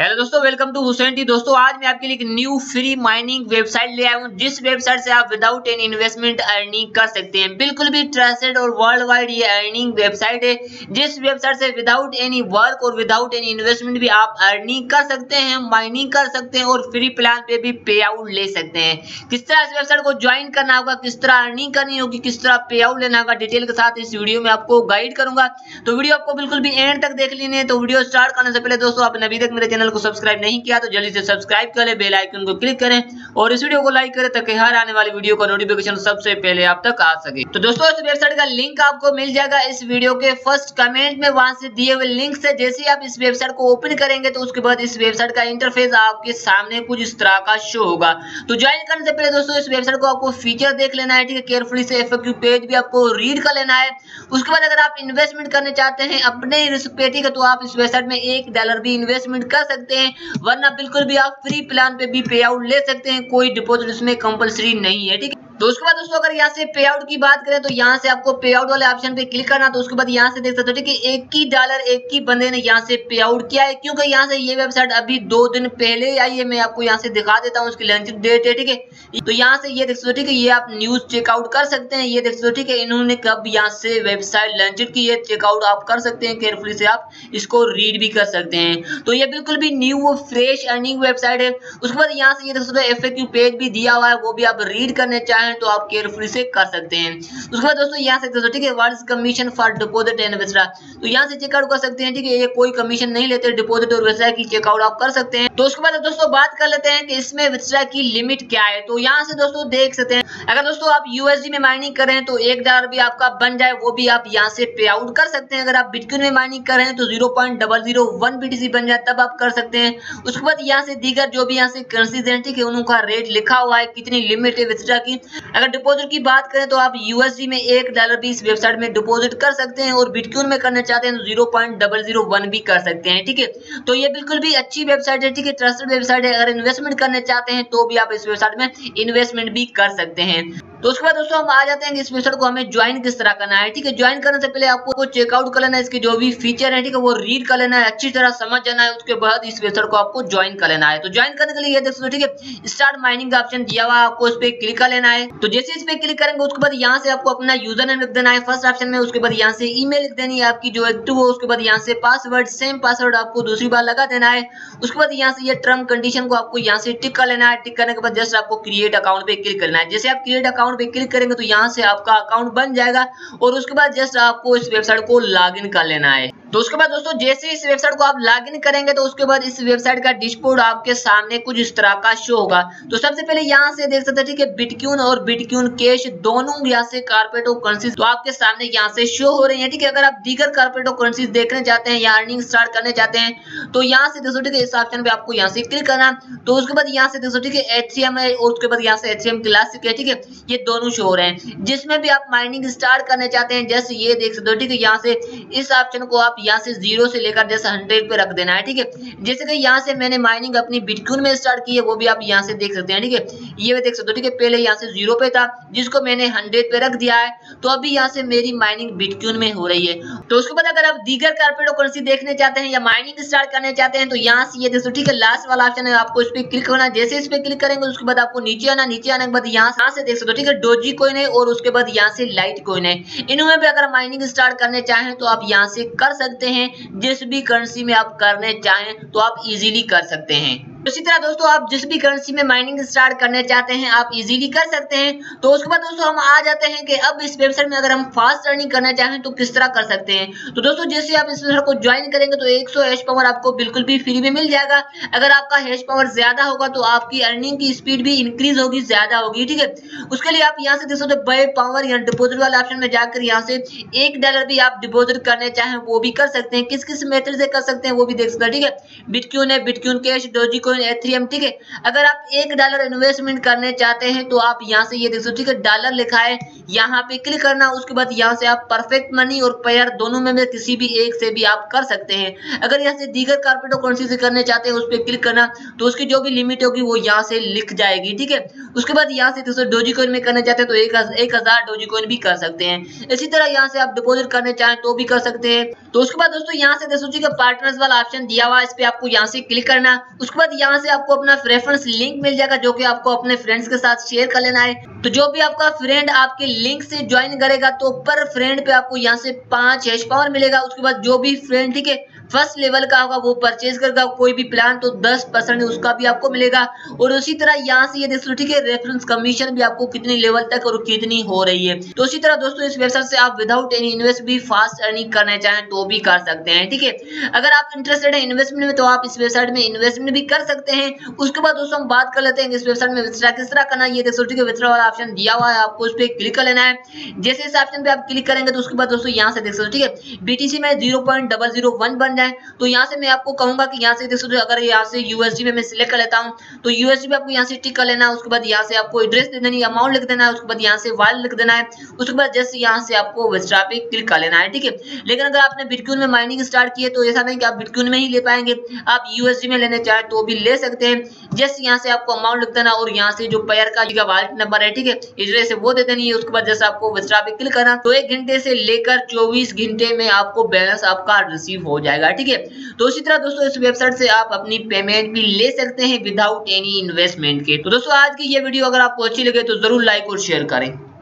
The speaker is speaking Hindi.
हेलो दोस्तों, वेलकम टू हुसैन टी। दोस्तों आज मैं आपके लिए एक न्यू फ्री माइनिंग वेबसाइट ले आया हूं, जिस वेबसाइट से आप विदाउट एनी इन्वेस्टमेंट अर्निंग कर सकते हैं। बिल्कुल भी ट्रस्टेड और वर्ल्ड वाइड ये अर्निंग वेबसाइट है, जिस वेबसाइट से विदाउट एनी वर्क और विदाउट एनी इन्वेस्टमेंट भी आप अर्निंग कर सकते हैं, माइनिंग कर सकते हैं और फ्री प्लान पे भी पे आउट ले सकते हैं। किस तरह इस वेबसाइट को ज्वाइन करना होगा, किस तरह अर्निंग करनी होगी, किस तरह पे आउट लेना होगा, डिटेल के साथ इस वीडियो में आपको गाइड करूंगा। तो वीडियो आपको बिल्कुल भी एंड तक देख लेनी है। तो वीडियो स्टार्ट करने से पहले दोस्तों, आपने अभी तक मेरे चैनल को सब्सक्राइब नहीं किया तो जल्दी से सब्सक्राइब करें, बेल आइकन को क्लिक करें और इस वीडियो को लाइक करें ताकि हर आने वाली वीडियो का नोटिफिकेशन सबसे पहले आप तक आ सके। तो दोस्तों इस वेबसाइट का लिंक आपको मिल जाएगा इस वीडियो के फर्स्ट कमेंट में। वहां से दिए हुए लिंक से जैसे ही आप इस वेबसाइट को ओपन करेंगे तो उसके बाद इस वेबसाइट का इंटरफेस आपके सामने कुछ इस तरह का शो होगा। तो ज्वाइन करने से पहले दोस्तों इस वेबसाइट को आपको फीचर देख लेना है, ठीक है। केयरफुली से एफएक्यू पेज भी आपको रीड कर लेना है। उसके बाद अगर आप इन्वेस्टमेंट करने चाहते हैं अपने रिस्क पे, ठीक है, तो आप इस वेबसाइट में $1 भी इन्वेस्टमेंट कर सकते हैं, वरना बिल्कुल भी आप फ्री प्लान पे भी पे आउट ले सकते हैं। कोई डिपॉजिट इसमें कंपलसरी नहीं है, ठीक है। तो उसके बाद दोस्तों अगर यहाँ से पे आउट की बात करें तो यहाँ से आपको पे आउट वाले ऑप्शन पे क्लिक करना। तो उसके बाद यहाँ से देख सकते हो, ठीक है, $1 एक ही बंदे ने यहाँ से पे आउट किया है, क्योंकि यहाँ से ये वेबसाइट अभी 2 दिन पहले आई है। मैं आपको यहाँ से दिखा देता हूँ, उसकी लॉन्च डेट है, ठीक है। तो यहाँ से ये देख सकते हो, ठीक है, ये आप न्यूज चेकआउट कर सकते हैं। ये देख सकते हो, ठीक है, इन्होंने कब यहाँ से वेबसाइट लॉन्च की है, चेकआउट आप कर सकते हैं। केयरफुली से आप इसको रीड भी कर सकते हैं। तो ये बिल्कुल भी न्यू फ्रेश अर्निंग वेबसाइट है। उसके बाद यहाँ से ये देख सकते हो एफएक्यू पेज भी दिया हुआ है, वो भी आप रीड करने चाहें तो आप केयरफुली से कर सकते हैं। उसके बाद दोस्तों यहाँ से दोस्तों, ठीक है, what is commission for deposit and withdraw, तो यहाँ से चेकआउट कर सकते हैं, ठीक है। ये कोई कमीशन नहीं लेते, डिपॉजिट और विथड्रॉ की चेकआउट आप कर सकते हैं। तो उसके बाद दोस्तों बात कर लेते हैं कि इसमें विथड्रॉ की लिमिट क्या है। तो यहाँ से दोस्तों देख सकते हैं, अगर दोस्तों आप यूएसडी में माइनिंग कर रहे हैं तो $1 भी आपका बन जाए, वो भी आप यहाँ से पे आउट कर सकते हैं। अगर आप बिटकॉइन में माइनिंग कर रहे हैं तो 0.001 BTC बन जाए, तब आप कर सकते हैं। उसके बाद यहाँ से दीगर जो भी यहाँ से करेंसीज हैं, ठीक है, उनका रेट लिखा हुआ है, कितनी लिमिट है विथड्रॉ की। अगर डिपॉजिट की बात करें तो आप यूएसडी में $1 भी इस वेबसाइट में डिपॉजिट कर सकते हैं और बिटकॉइन में करना चाहते हैं तो 0.001 भी कर सकते हैं, ठीक है। तो ये बिल्कुल भी अच्छी वेबसाइट है, ठीक है, ट्रस्टेड वेबसाइट है। अगर इन्वेस्टमेंट करने चाहते हैं तो भी आप इस वेबसाइट में इन्वेस्टमेंट भी कर सकते हैं। तो उसके बाद दोस्तों हम आ जाते हैं कि इस वेबसाइट को हमें ज्वाइन किस तरह करना है, ठीक है। ज्वाइन करने से पहले आपको चेकआउट कर लेना है, इसके जो भी फीचर है, ठीक है, वो रीड कर लेना है, अच्छी तरह समझ जाना है। उसके बाद इस वेबसाइट को आपको ज्वाइन कर लेना है। तो ज्वाइन करने के लिए ये देख सकते हो, ठीक है, स्टार्ट माइनिंग का ऑप्शन दिया हुआ है, आपको इस पे क्लिक कर लेना है। तो जैसे इस पे क्लिक करेंगे उसके बाद यहाँ से आपको अपना यूजर नेम लिख देना है फर्स्ट ऑप्शन में। उसके बाद यहाँ से ईमेल लिख देनी है आपकी जो एक्टिव हो। उसके बाद यहाँ से पासवर्ड, सेम पासवर्ड आपको दूसरी बार लगा देना है। उसके बाद यहाँ से ये टर्म कंडीशन को आपको यहाँ से टिक कर लेना है। टिक करने के बाद जस्ट आपको क्रिएट अकाउंट पे क्लिक करना है। जैसे आप क्रिएट अकाउंट पे क्लिक करेंगे तो यहाँ से आपका अकाउंट बन जाएगा और उसके बाद जस्ट आपको इस वेबसाइट को लॉग इन कर लेना है। तो उसके बाद दोस्तों जैसे इस वेबसाइट को आप लॉग इन करेंगे तो उसके बाद इस वेबसाइट का डैशबोर्ड आपके सामने कुछ इस तरह का शो होगा। तो सबसे पहले यहाँ से देख सकते हैं, ठीक है, बिटकॉइन और बिटकॉइन कैश दोनों यहाँ से कारपेट और करेंसीज तो आपके सामने यहाँ से शो हो रही है, ठीक है। अगर आप दीगर कारपेट और करेंसीज देखने चाहते हैं या अर्निंग स्टार्ट करने चाहते हैं तो यहाँ से दोस्तों, ठीक है, इस ऑप्शन पे आपको यहाँ से क्लिक करना। तो उसके बाद यहाँ से दोस्तों, ठीक है, HCM है और उसके बाद यहाँ से HCM क्लासिक है, ठीक है, ये दोनों शो हो रहे हैं। जिसमें भी आप माइनिंग स्टार्ट करने चाहते हैं जैसे ये देख सकते हो, ठीक है, यहाँ से इस ऑप्शन को आप यहाँ से 0 से लेकर जैसे 100 पे रख देना है, ठीक है। जैसे कि यहाँ से मैंने माइनिंग अपनी बिटकॉइन में स्टार्ट की है, वो भी आप यहाँ से देख सकते हैं, ठीक है। ये देख सकते हो, ठीक है, पहले यहाँ से 0 पे था जिसको मैंने 100 पे रख दिया है, तो अभी यहाँ से मेरी माइनिंग बिटकॉइन में हो रही है। तो उसके बाद अगर आप दीगर कारपेट और करेंसी देखने चाहते हैं या माइनिंग स्टार्ट करने चाहते हैं तो यहाँ से ये देखो, ठीक है, लास्ट वाला ऑप्शन है, आपको इस पे क्लिक करना। जैसे इस पे क्लिक करेंगे उसके बाद आपको नीचे आना। नीचे आने के बाद यहाँ से देख सकते हो, ठीक है, डोजी कॉइन है और उसके बाद यहाँ से लाइट कॉइन है। इनमें भी अगर माइनिंग स्टार्ट करने चाहें तो आप यहाँ से कर सकते हैं। जिस भी करेंसी में आप करने चाहें तो आप इजीली कर सकते हैं। इसी तरह दोस्तों आप जिस भी करेंसी में माइनिंग स्टार्ट करने चाहते हैं आप इजीली कर सकते हैं। तो उसके बाद दोस्तों हम आ जाते हैं कि अब इस वेबसाइट में अगर हम फास्ट अर्निंग करना चाहें तो किस तरह कर सकते हैं। तो दोस्तों जैसे आप इस वेबसाइट को ज्वाइन करेंगे तो 100 हैश पावर आपको बिल्कुल भी फ्री में मिल जाएगा। अगर आपका हैश पावर ज्यादा होगा तो आपकी अर्निंग की स्पीड भी इंक्रीज होगी, ज्यादा होगी, ठीक है। उसके लिए आप यहाँ से देख सकते हो बाय पावर या डिपॉजिट वाले ऑप्शन में जाकर यहाँ से $1 भी आप डिपॉजिट करने चाहें वो भी कर सकते हैं। किस किस मेथड से कर सकते हैं वो भी देख सकते हैं, ठीक है। बिटकॉइन है, bitcoin cash, Doge Dogecoin, Ethereum, ठीक है। अगर आप $1 इन्वेस्टमेंट करने चाहते हैं तो आप यहाँ से ये देख सकते हो, ठीक है, डॉलर लिखा है, यहाँ पे क्लिक करना। उसके बाद यहाँ से आप परफेक्ट मनी और पेयर दोनों में किसी भी एक से भी आप कर सकते हैं। अगर यहाँ से दीगर कार्पेटो करेंसी से करने चाहते हैं उस पर क्लिक करना, तो उसकी जो भी लिमिट होगी वो यहाँ से लिख जाएगी, ठीक है। उसके बाद यहाँ से दोस्तों डोजीकॉइन में करना चाहते हैं तो 1000 डोजीकॉइन भी कर सकते हैं। इसी तरह यहाँ से आप डिपॉजिट करने चाहें तो भी कर सकते हैं। तो उसके बाद दोस्तों यहाँ से दोस्तों का पार्टनर्स वाला ऑप्शन दिया हुआ है, इस पे आपको यहाँ से क्लिक करना। उसके बाद यहाँ से आपको अपना रेफरेंस लिंक मिल जाएगा, जो कि आपको अपने फ्रेंड्स के साथ शेयर कर लेना है। तो जो भी आपका फ्रेंड आपके लिंक से ज्वाइन करेगा तो पर फ्रेंड पे आपको यहाँ से 5 हैश पावर मिलेगा। उसके बाद जो भी फ्रेंड, ठीक है, फर्स्ट लेवल का होगा वो परचेज करेगा कोई भी प्लान, तो 10% उसका भी आपको मिलेगा। और उसी तरह यहाँ से ये दोस्तों, ठीक है, रेफरेंस कमीशन भी आपको कितनी लेवल तक और कितनी हो रही है। तो उसी तरह दोस्तों इस वेबसाइट से आप विदाउट एनी इन्वेस्ट भी फास्ट अर्निंग करना चाहें तो भी कर सकते हैं, ठीक है। अगर आप इंटरेस्टेड है इन्वेस्टमेंट में तो आप इस वेबसाइट में इन्वेस्टमेंट भी कर सकते हैं। उसके बाद दोस्तों हम बात कर लेते हैं इस वेबसाइट में विथड्रॉ किस तरह करना है। ये दोस्तों, ठीक है, विथड्रॉ वाला ऑप्शन दिया हुआ है, आपको उस पर क्लिक कर लेना है। जैसे इस ऑप्शन पे आप क्लिक करेंगे तो उसके बाद दोस्तों यहाँ से देख सकते हो, ठीक है, BTC में 0.001 बन जाए। तो यहाँ से मैं आपको कहूंगा कि यहाँ से देख सकते हो, अगर यहाँ से USD में मैं सिलेक्ट कर लेता हूँ तो USD पे आपको यहाँ से टिक कर लेना है। उसके बाद यहाँ से आपको एड्रेस दे देनी है, अमाउंट लिख देना है। उसके बाद यहाँ से वाल लिख देना है। उसके बाद जैसे यहाँ से आपको विथड्रॉ पे क्लिक कर लेना है, ठीक है। लेकिन अगर आपने बिटकॉइन में माइनिंग स्टार्ट की है तो ऐसा नहीं कि आप बिटकॉइन में ही ले पाएंगे, आप USD में लेने चाहे तो भी ले सकते हैं। जैसे यहाँ से आपको अमाउंट लिख देना और यहाँ से जो पेयर का वॉलेट नंबर है, ठीक है, एड्रेस है वो दे देनी है। उसके बाद जैसे आपको विथड्रॉ पे क्लिक करना तो 1 घंटे से लेकर 24 घंटे में आपको बैलेंस आपका रिसीव हो जाएगा, ठीक है। तो इसी तरह दोस्तों इस वेबसाइट से आप अपनी पेमेंट भी ले सकते हैं विदाउट एनी इन्वेस्टमेंट के। तो दोस्तों आज की ये वीडियो अगर आपको अच्छी लगे तो जरूर लाइक और शेयर करें।